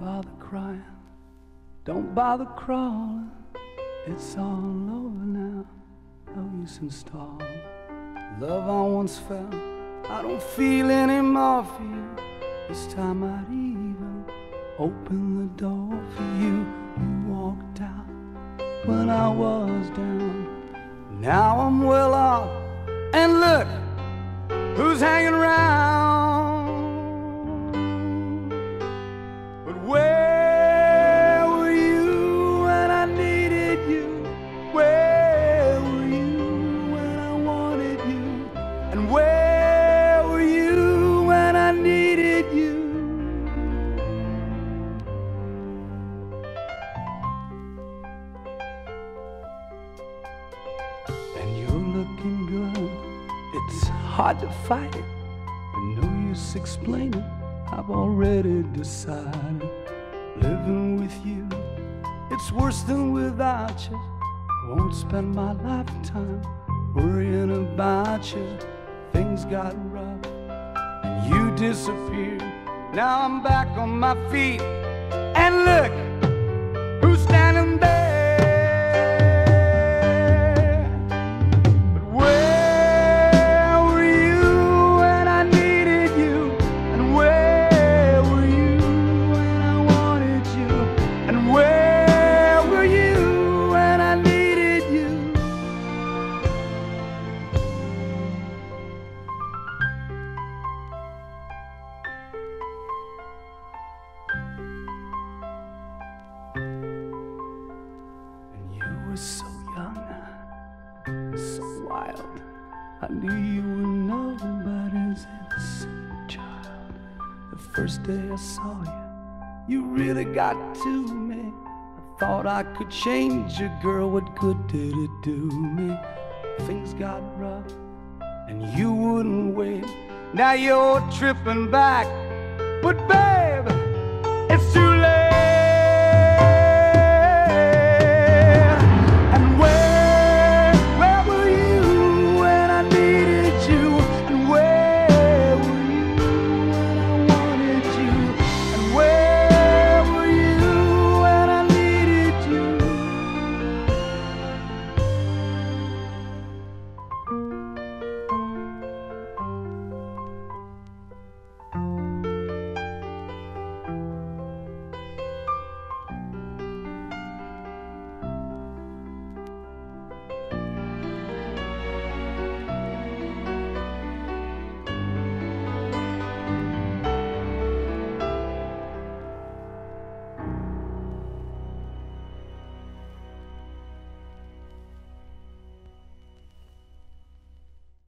bother crying, don't bother crawling. It's all over now, no use in stalling. Love I once felt, I don't feel anymore for you. This time I'd even open the door for you. You walked out when I was down. Now I'm well off, and look who's hanging around. But where were you when I needed you? Where were you when I wanted you? And where were you when I needed you? And you're looking good, it's hard to fight it, but no use explaining, I've already decided. Living with you, it's worse than without you. I won't spend my lifetime worrying about you. Things got rough and you disappeared. Now I'm back on my feet, and look who's standing there. But where were you when I needed you? And where were you when I wanted you? And where were you when I needed you? So young, so wild, I knew you were nobody's innocent child. The first day I saw you, you really got to me. I thought I could change you, girl, what good did it do me? Things got rough and you wouldn't wait. Now you're tripping back, but back